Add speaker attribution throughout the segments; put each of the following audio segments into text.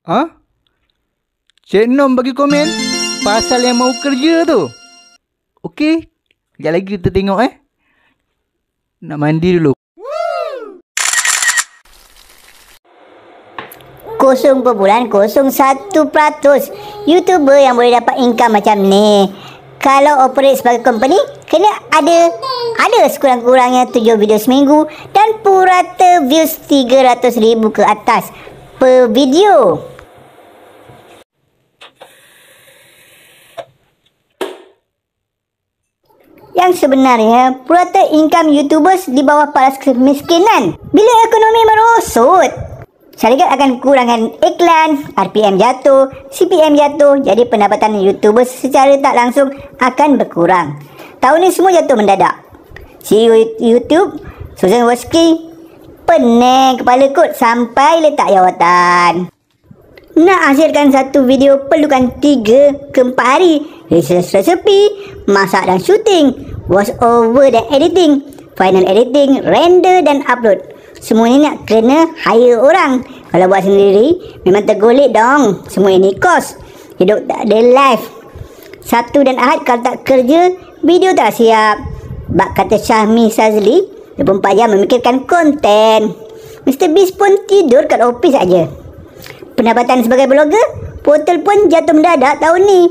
Speaker 1: Ha? Cik Nom bagi komen pasal yang mau kerja tu. Okey, sekejap lagi kita tengok Nak mandi dulu.
Speaker 2: 0.01% YouTuber yang boleh dapat income macam ni. Kalau operate sebagai company, kena ada sekurang-kurangnya 7 video seminggu dan purata views 300,000 ke atas per video. Yang sebenarnya, purata income YouTubers di bawah paras kemiskinan. Bila ekonomi merosot, syarikat akan kurangkan iklan, RPM jatuh, CPM jatuh, jadi pendapatan YouTubers secara tak langsung akan berkurang. Tahun ni semua jatuh mendadak. CEO YouTube, Susan Wojcicki, pening kepala kot sampai letak jawatan. Nak hasilkan satu video perlukan 3 ke 4 hari. Research resepi, masak dan shooting, voice over dan editing, final editing, render dan upload. Semua ni nak kena hire orang. Kalau buat sendiri, memang tergolek dong. Semua ini kos. Hidup tak ada life. Sabtu dan Ahad kalau tak kerja, video tak siap. Bak kata Syahmi Sazli, 24 jam memikirkan konten. Mr. Beast pun tidur kat office aja. Pendapatan sebagai blogger, portal pun jatuh mendadak tahun ni.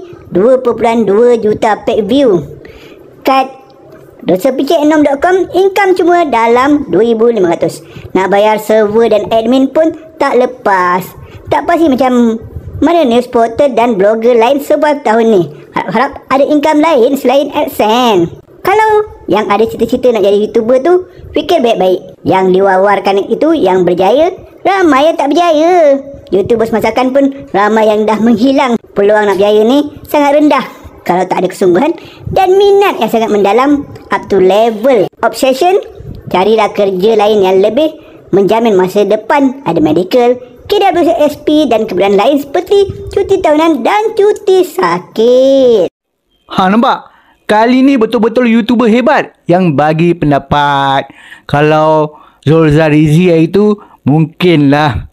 Speaker 2: 2.2 juta paid view. Kat dosapiciknom.com, income cuma dalam 2,500. Nak bayar server dan admin pun tak lepas. Tak pasti macam mana news portal dan blogger lain sebab tahun ni. Harap ada income lain selain AdSense. Kalau yang ada cita-cita nak jadi YouTuber tu, fikir baik-baik. Yang diwawarkan itu yang berjaya, ramai yang tak berjaya. YouTubers masakan pun ramai yang dah menghilang. Peluang nak berjaya ni sangat rendah kalau tak ada kesungguhan dan minat yang sangat mendalam up to level obsession. Carilah kerja lain yang lebih menjamin masa depan. Ada medical, KWSP dan kemudahan lain seperti cuti tahunan dan cuti sakit.
Speaker 1: Nampak? Kali ni betul-betul YouTuber hebat yang bagi pendapat. Kalau Zulza Rizi itu mungkinlah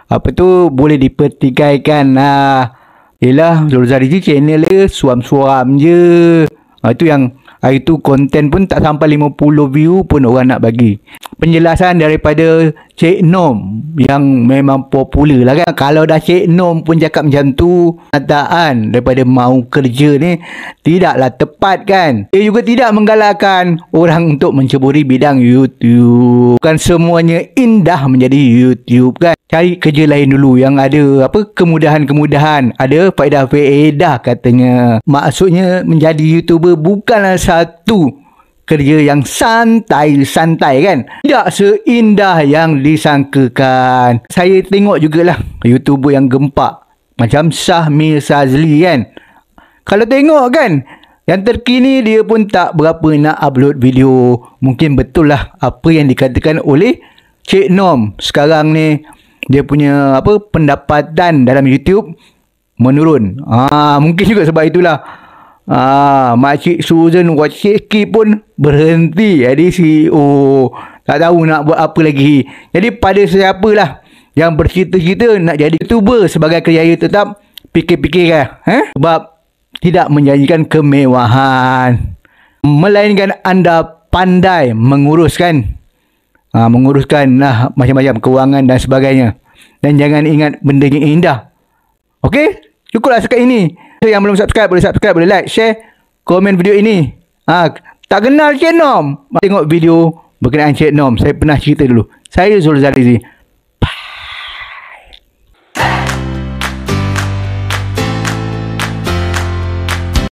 Speaker 1: boleh dipertikaikan. Yelah, Zulza Rizi channel dia suam-suam je. Itu yang itu konten pun tak sampai 50 view pun orang nak bagi. Penjelasan daripada Cik Nom yang memang popular lah kan. Kalau dah Cik Nom pun cakap macam tu, kenyataan daripada mau kerja ni tidaklah tepat kan. Dia juga tidak menggalakkan orang untuk menceburi bidang YouTube. Bukan semuanya indah menjadi YouTube kan. Cari kerja lain dulu yang ada kemudahan-kemudahan, ada faedah-faedah katanya. Maksudnya menjadi YouTuber bukanlah satu kerja yang santai-santai kan. Tidak seindah yang disangkakan. Saya tengok jugalah YouTuber yang gempak macam Syahmi Sazli kan. Kalau tengok kan, yang terkini dia pun tak berapa nak upload video. Mungkin betul lah apa yang dikatakan oleh Cik Nom. Sekarang ni dia punya pendapatan dalam YouTube menurun. Mungkin juga sebab itulah Makcik Susan Wojcicki pun berhenti jadi CEO. Tak tahu nak buat apa lagi. Jadi pada siapalah yang bercita-cita nak jadi YouTuber sebagai kerjaya tetap, fikir-fikirlah. Sebab tidak menjanjikan kemewahan, melainkan anda pandai menguruskan macam-macam kewangan dan sebagainya. Dan jangan ingat benda yang indah. Okey? Cukuplah sekat ini. Yang belum subscribe, boleh like, share, komen video ini. Tak kenal Cik Nom? Tengok video berkenaan Cik Nom. Saya pernah cerita dulu. Saya Zulza Rizi.